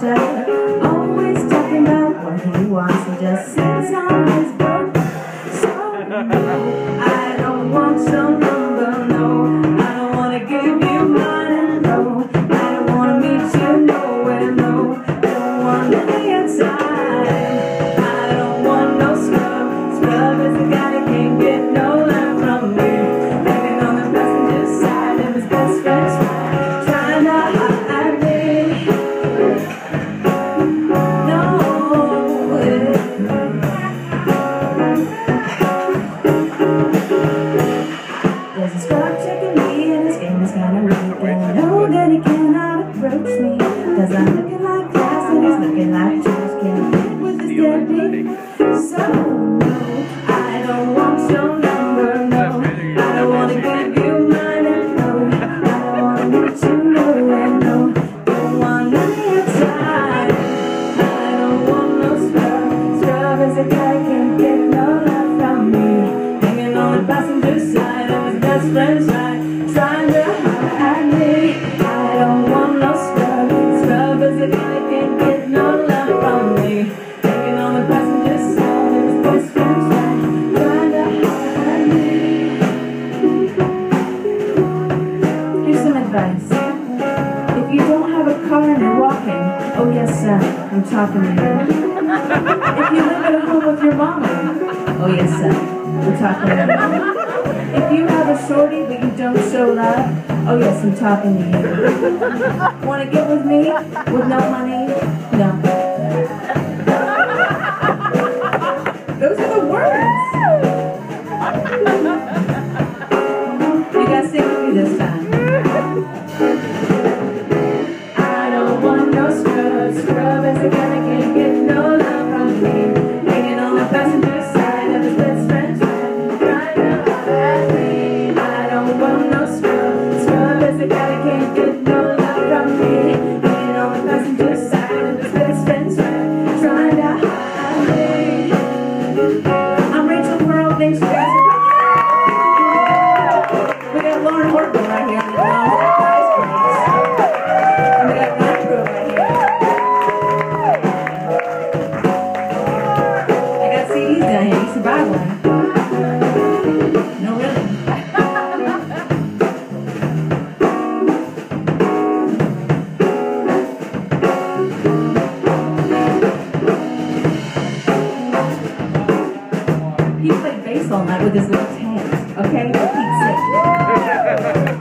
manager, always talking about what he wants and just sits on his book. So no, I don't want your number, no, I don't want to give you mine, no, I don't want to meet you nowhere, no, don't want any of your time. I don't want no scrub, scrub is the guy that can't get no love from me, living on the passenger side of his best friend's ride, trying to hide me. No, there's a scrub checking me and his game is kinda weak, and I know that he cannot approach me, cause I'm looking like glass and he's looking like trash, can't fit with his deadbeat. So no, I don't want your number, no, I don't wanna give you mine, and no, I don't wanna meet you nowhere, no, don't want none of your time. I don't want no scrub, scrub is a guy can't get no love from me, hanging on the passenger side of his best friend's ride, trying to hide me. I don't want no scrub, scrub is a guy can't get no love from me, hanging on the passenger side of his best friend's ride, trying to hide me. Here's some advice. If you don't have a car and you're walking, oh yes sir, I'm talking to you. If you live at home with your mama, oh yes sir, I'm talking to you. If you have a shorty but you don't show love, oh yes, I'm talking to you. Wanna get with me with no money? No. Those are the words. You gotta sing with me this time. I don't want no scrub, scrub is a guy that can't get no love from me, hanging on the passenger side of his best friend's ride, trying to hide me. I don't want no scrub, scrub is a guy that can't get no love from me, hanging on the passenger side of his best friend's ride, trying to hide me. I'm Rachel Pearl, thanks you guys for coming. We got Lauren Horton right here on the drums and bass drums. And we got Ryan Crew right here. I got CDs down here, you should buy one. No, really. He played bass all night with his left hand, okay? For Pete's sake.